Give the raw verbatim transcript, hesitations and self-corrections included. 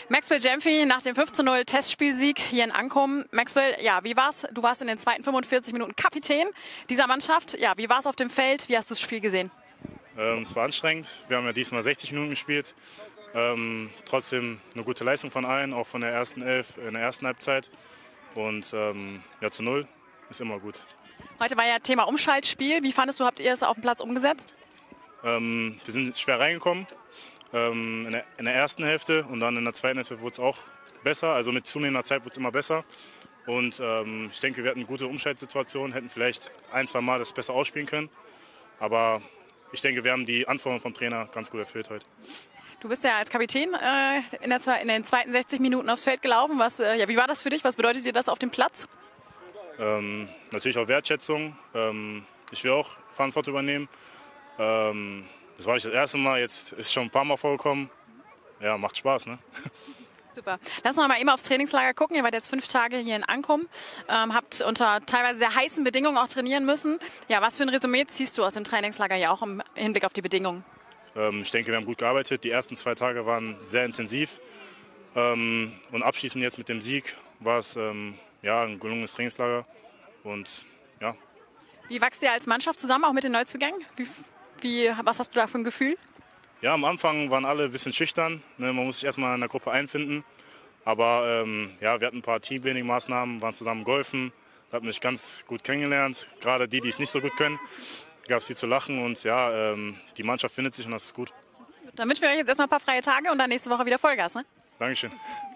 Maxwell Gyamfi nach dem fünf zu null Testspielsieg hier in Ancum. Maxwell, ja, wie war's? Du warst in den zweiten fünfundvierzig Minuten Kapitän dieser Mannschaft. Ja, wie war's auf dem Feld? Wie hast du das Spiel gesehen? Ähm, es war anstrengend. Wir haben ja diesmal sechzig Minuten gespielt. Ähm, trotzdem eine gute Leistung von allen, auch von der ersten Elf in der ersten Halbzeit. Und ähm, ja, zu null ist immer gut. Heute war ja Thema Umschaltspiel. Wie fandest du, habt ihr es auf dem Platz umgesetzt? Ähm, wir sind schwer reingekommen ähm, in, der, in der ersten Hälfte und dann in der zweiten Hälfte wurde es auch besser. Also mit zunehmender Zeit wurde es immer besser. Und ähm, ich denke, wir hatten eine gute Umschaltsituation, hätten vielleicht ein, zwei Mal das besser ausspielen können. Aber ich denke, wir haben die Anforderungen vom Trainer ganz gut erfüllt heute. Du bist ja als Kapitän äh, in, der, in den zweiten sechzig Minuten aufs Feld gelaufen. Was, äh, ja, wie war das für dich? Was bedeutet dir das auf dem Platz? Ähm, natürlich auch Wertschätzung. Ähm, ich will auch Verantwortung übernehmen. Ähm, das war nicht das erste Mal, jetzt ist es schon ein paar Mal vorgekommen. Ja, macht Spaß, ne? Super. Lass uns mal eben aufs Trainingslager gucken. Ihr wart jetzt fünf Tage hier in Ancum, ähm, habt unter teilweise sehr heißen Bedingungen auch trainieren müssen. Ja, was für ein Resümee ziehst du aus dem Trainingslager ja auch im Hinblick auf die Bedingungen? Ähm, ich denke, wir haben gut gearbeitet. Die ersten zwei Tage waren sehr intensiv. Ähm, und abschließend jetzt mit dem Sieg war es ähm, ja, ein gelungenes Trainingslager. Und ja. Wie wächst ihr als Mannschaft zusammen, auch mit den Neuzugängen? Wie, wie, was hast du da für ein Gefühl? Ja, am Anfang waren alle ein bisschen schüchtern. Ne? Man muss sich erstmal in der Gruppe einfinden. Aber ähm, ja, wir hatten ein paar Teambuilding-Maßnahmen, waren zusammen golfen. Da hat man mich ganz gut kennengelernt. Gerade die, die es nicht so gut können, gab es viel zu lachen. Und ja, ähm, die Mannschaft findet sich und das ist gut. Dann wünschen wir euch jetzt erstmal ein paar freie Tage und dann nächste Woche wieder Vollgas, ne? Dankeschön.